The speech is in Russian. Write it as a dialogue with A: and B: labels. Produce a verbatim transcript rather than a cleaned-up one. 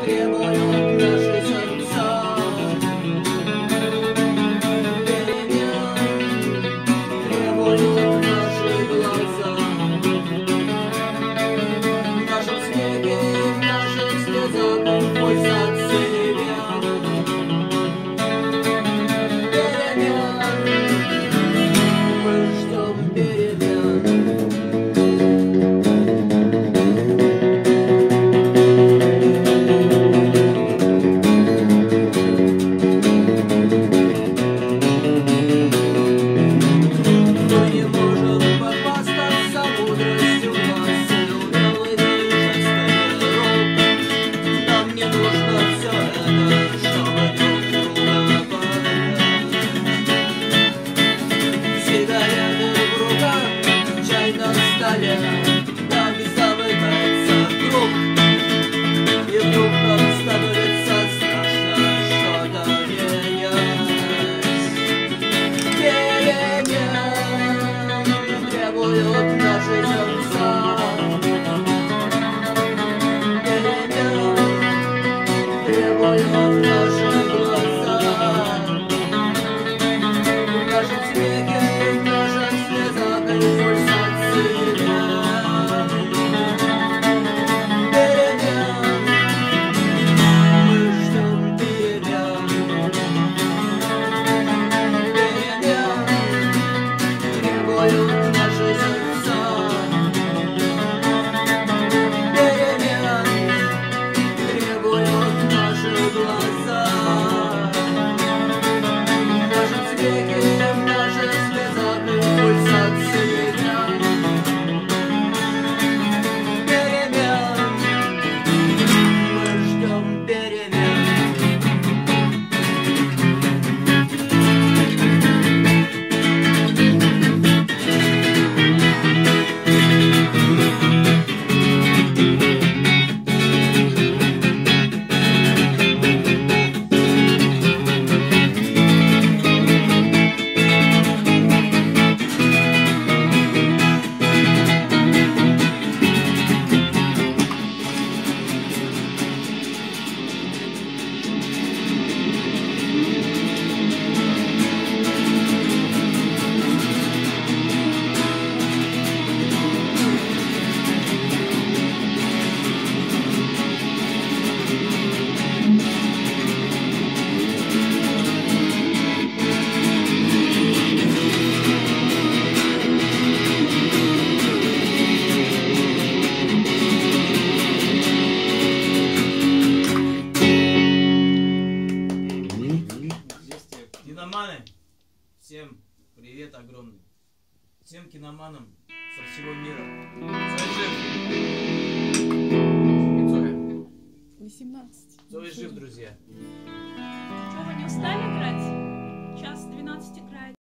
A: требуют наши сердца перемен, требуют наши глаза. В нашем смехе и в наших слезах пульсации вен. Перемен, мы ждем перемен. Нами замыкается круг, и вдруг нам становится страшно что-то менять. Перемен требуют наши сердца. Перемен требуют наши глаза. В нашем смехе и в наших слезах и пульсации вен.
B: Киноманы, всем привет огромный. Всем киноманам со всего мира. Цой жив.
C: восемнадцать.
B: Цой жив, друзья.
D: Что, вы не устали играть? Час двенадцать играет.